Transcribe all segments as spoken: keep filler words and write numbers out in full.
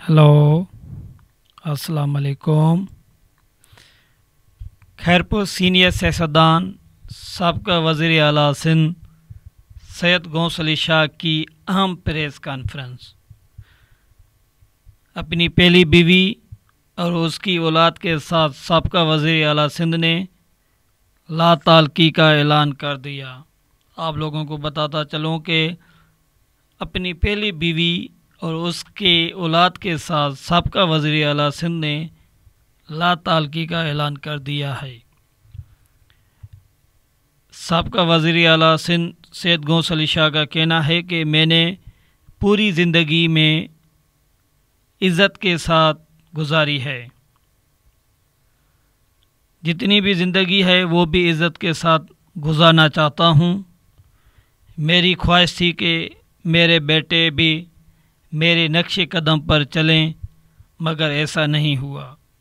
Hello अस्सलाम वालेकुम। Khairpur senior सियासतदान साबका वज़ीर आला सिंध सैयद गौस अली शाह की अहम प्रेस कॉन्फ्रेंस। अपनी पहली बीवी और उसकी औलाद के साथ साबका वज़ीर आला सिंध ने ला ताल्की का ऐलान कर दिया। आप लोगों को बताता चलूँ कि अपनी पहली बीवी और उसके औलाद के साथ साबका वज़ीर आला सिंध ने ला ताल्की का ऐलान कर दिया है। साबका वज़ीर आला सिंध सैयद गौस अली शाह का कहना है कि मैंने पूरी ज़िंदगी में इज़्ज़त के साथ गुजारी है, जितनी भी ज़िंदगी है वो भी इज़्ज़त के साथ गुजारना चाहता हूँ। मेरी ख्वाहिश थी कि मेरे बेटे भी मेरे नक्शे कदम पर चलें, मगर ऐसा नहीं हुआ।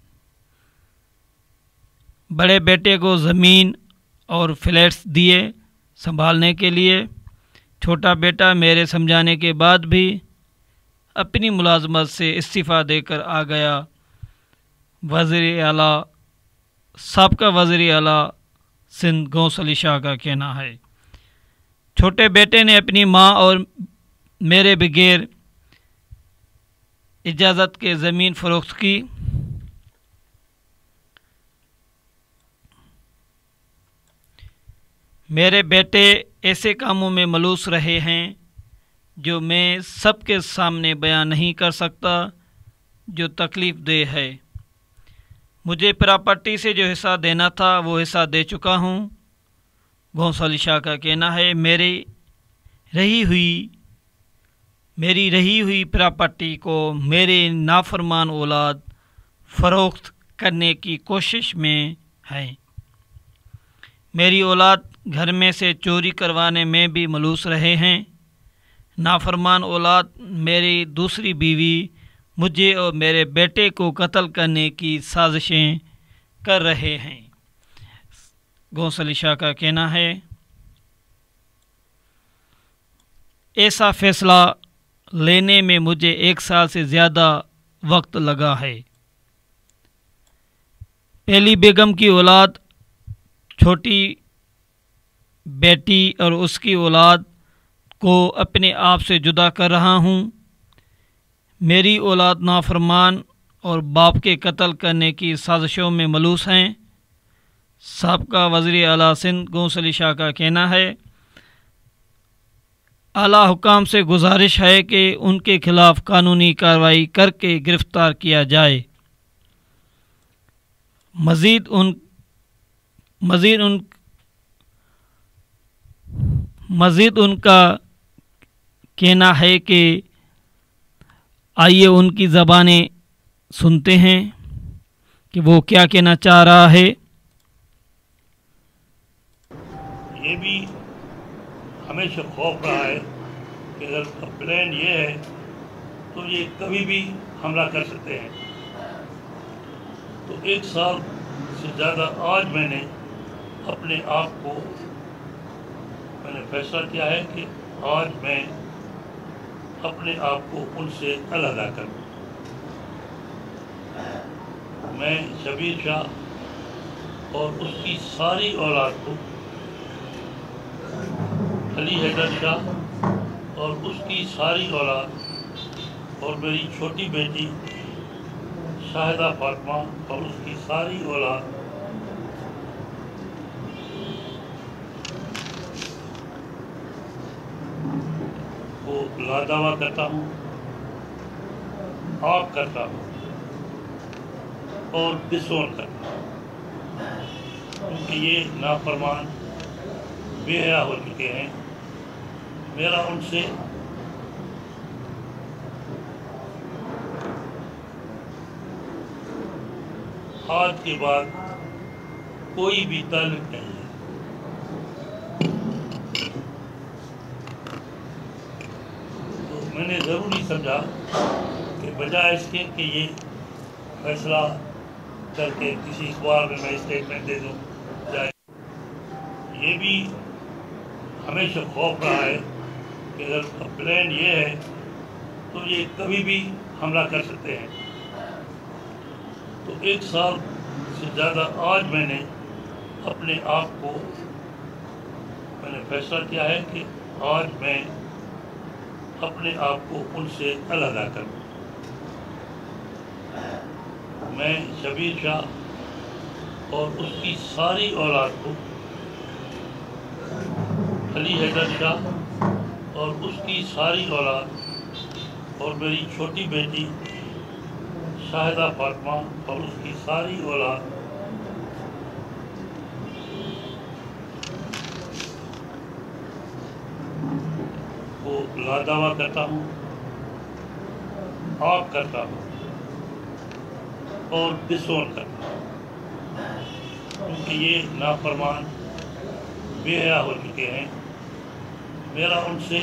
बड़े बेटे को ज़मीन और फ्लैट्स दिए संभालने के लिए। छोटा बेटा मेरे समझाने के बाद भी अपनी मुलाजमत से इस्तीफ़ा देकर आ गया। वज़ीर आला साबका वज़ीर आला सिंध गौस अली शाह का कहना है। छोटे बेटे ने अपनी माँ और मेरे बगैर इजाज़त के ज़मीन फ़रोख्त की। मेरे बेटे ऐसे कामों में मलूस रहे हैं जो मैं सबके सामने बयान नहीं कर सकता, जो तकलीफ़ दे है। मुझे प्रॉपर्टी से जो हिस्सा देना था वो हिस्सा दे चुका हूँ। गौस अली शाह का कहना है मेरी रही हुई मेरी रही हुई प्रॉपर्टी को मेरे नाफरमान औलाद फ़रोख्त करने की कोशिश में है। मेरी औलाद घर में से चोरी करवाने में भी मलूस रहे हैं। नाफरमान औलाद मेरी दूसरी बीवी मुझे और मेरे बेटे को कत्ल करने की साजिशें कर रहे हैं। गौस अली शाह का कहना है ऐसा फ़ैसला लेने में मुझे एक साल से ज़्यादा वक्त लगा है। पहली बेगम की औलाद, छोटी बेटी और उसकी औलाद को अपने आप से जुदा कर रहा हूँ। मेरी औलाद नाफरमान और बाप के कत्ल करने की साजिशों में मलूस हैं। साबका वज़ीर आला सिंध गौस अली शाह का कहना है आला हुकाम से गुजारिश है कि उनके खिलाफ कानूनी कार्रवाई करके गिरफ्तार किया जाए। मज़ीद उन मज़ीद उन मज़ीद उनका कहना है कि आइए उनकी ज़बानें सुनते हैं कि वो क्या कहना चाह रहा है। ये भी हमेशा खौफ रहा है कि अगर प्लान ये है तो ये कभी भी हमला कर सकते हैं। तो एक साल से ज़्यादा आज मैंने अपने आप को मैंने फैसला किया है कि आज मैं अपने आप को उनसे अलहदा करूँ। मैं शबीर शाह और उसकी सारी औलाद को, अली हैदर शाह और उसकी सारी औलाद और मेरी छोटी बेटी शाहिदा फातिमा और उसकी सारी औलाद को लादावा करता हूँ, आप करता हूँ और डिसोन करता हूँ, क्योंकि ये नाफरमान बेहया हो चुके हैं। मेरा उनसे आज के बाद कोई भी ताल्लुक नहीं है। तो मैंने ज़रूरी समझा कि बजाय इसके कि ये फैसला करके किसी अखबार में मैं स्टेटमेंट दे दूँ, जाए ये भी हमेशा खौफ रहा है कि अगर प्लान ये है تو یہ کبھی بھی حملہ کر سکتے ہیں۔ تو ایک سال سے زیادہ آج میں نے اپنے آپ کو میں نے فیصلہ کیا ہے کہ آج میں اپنے آپ کو ان سے علیحدہ کروں۔ میں شبیر شاہ اور اس کی ساری اولاد کو، علی حیدر شاہ اور اس کی ساری اولاد اور میری چھوٹی بیٹی شاہدہ فاطمہ اور اس کی ساری اولاد کو لادعویٰ کرتا ہوں، آگ کرتا ہوں اور ڈسون کرتا ہوں، کیونکہ یہ نافرمان بے حیا ہو چکے ہیں۔ میرا ان سے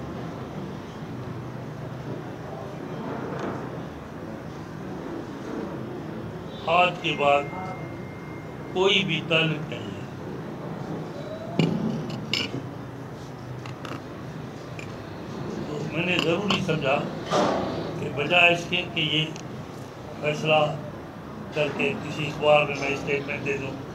آج کے بعد کوئی بھی تعلق نہیں ہے۔ تو میں نے ضروری سمجھا کہ بجائے اس کے کہ یہ فیصلہ کر کے کسی اخبار میں میں اسٹیٹمنٹ دے دوں